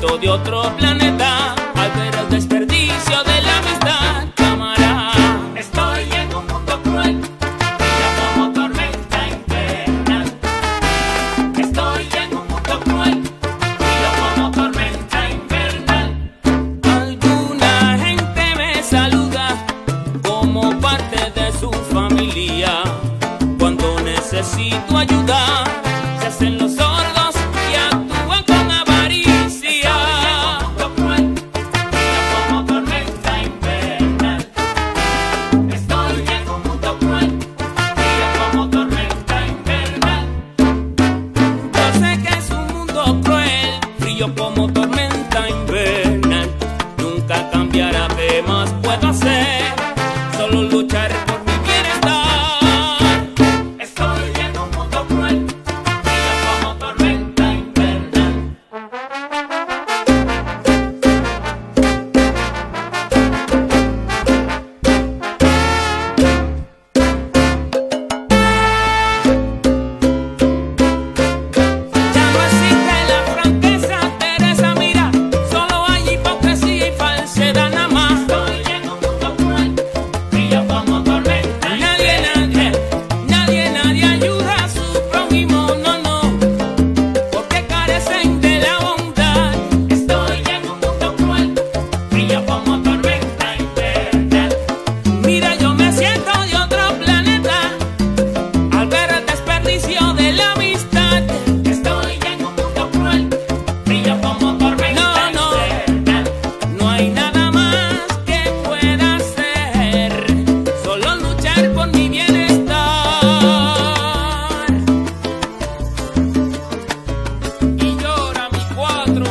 siento de otro planeta al ver el desperdicio de la amistad, camarada. Estoy en un mundo cruel, frío como tormenta invernal. Estoy en un mundo cruel, frío como tormenta invernal. Alguna gente me saluda como parte de su familia. Cuando necesito ayuda, se hacen los sordos y actúan con avaricia. Estoy en un mundo cruel, frío como tormenta invernal. Yo sé que es un mundo cruel, frío como tormenta invernal. Nunca cambiará, ¿qué más puedo hacer? Solo luchar por mi bienestar. Estoy en un mundo cruel, frío como tormenta invernal. Ya no existe la franqueza, Teresa, mira, solo hay hipocresía y falsedad nada más. Estoy en un mundo cruel, frío como tormenta invernal. Nadie ayuda a su prójimo, no, porque carecen de la bondad. Estoy en un mundo cruel, frío como tormenta invernal. Mira, yo me siento de otro planeta al ver el desperdicio de la amistad. Estoy en un mundo cruel, frío como tormenta invernal. No hay nada más que pueda hacer, solo luchar por mi bienestar. Y llora mi cuatro.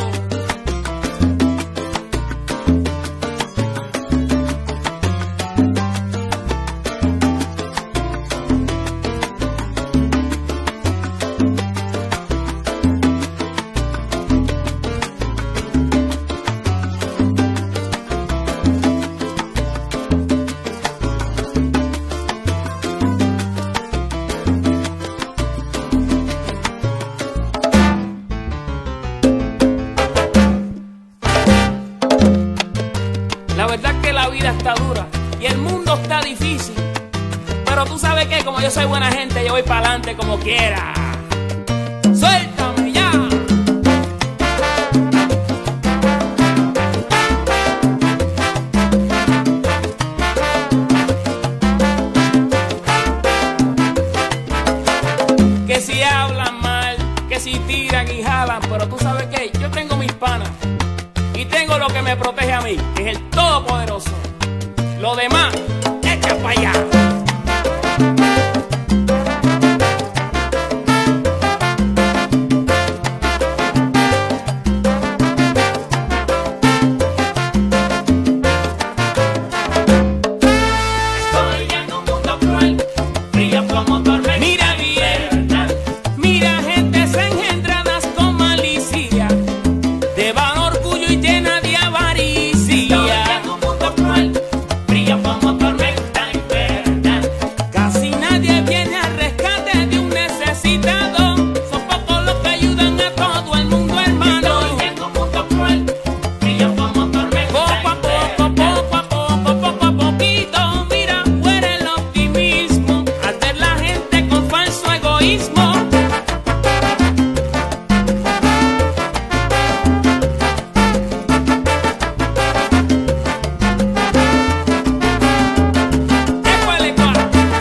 La verdad es que la vida está dura y el mundo está difícil. Pero tú sabes que como yo soy buena gente, yo voy para adelante como quiera. ¡Suéltame ya! Que si hablan mal, que si tiran y jalan, pero tú sabes que yo tengo mis panas y tengo lo que me protege a mí, que es el Todopoderoso. Lo demás, echa para allá. Estoy en un mundo cruel, frío como tormenta Mira bien, invernal. mira gentes engendradas con malicia, de van orgullo y llena de Estoy avaricia. en un mundo cruel, frío como tormenta invernal. Casi nadie viene al rescate de un necesitado. Son pocos los que ayudan a todo el mundo, hermano. Estoy en un mundo cruel, frío como tormenta Poco a poco, invernal. poco a poquito, mira, muere el optimismo al ver la gente con falso egoísmo. Écuale, cuá.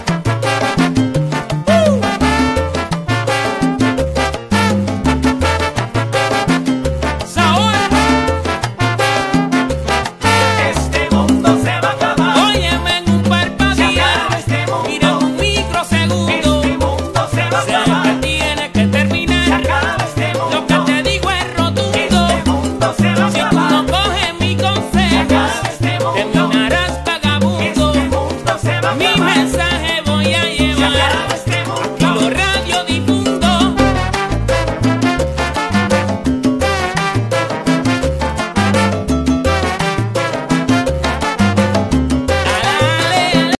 Saúl, Este mundo se va a acabar. óyeme en un Se parpadear, acaba este mundo. mira en un microsegundo. Este mundo se va a Sé acabar. que tiene que Se terminar. acaba este Lo mundo. que te digo es rotundo. Este mundo se va a Si tú acabar. no coges mi Se consejo, acaba este mundo. terminarás vagabundo. Este mundo se va a Mi acabar.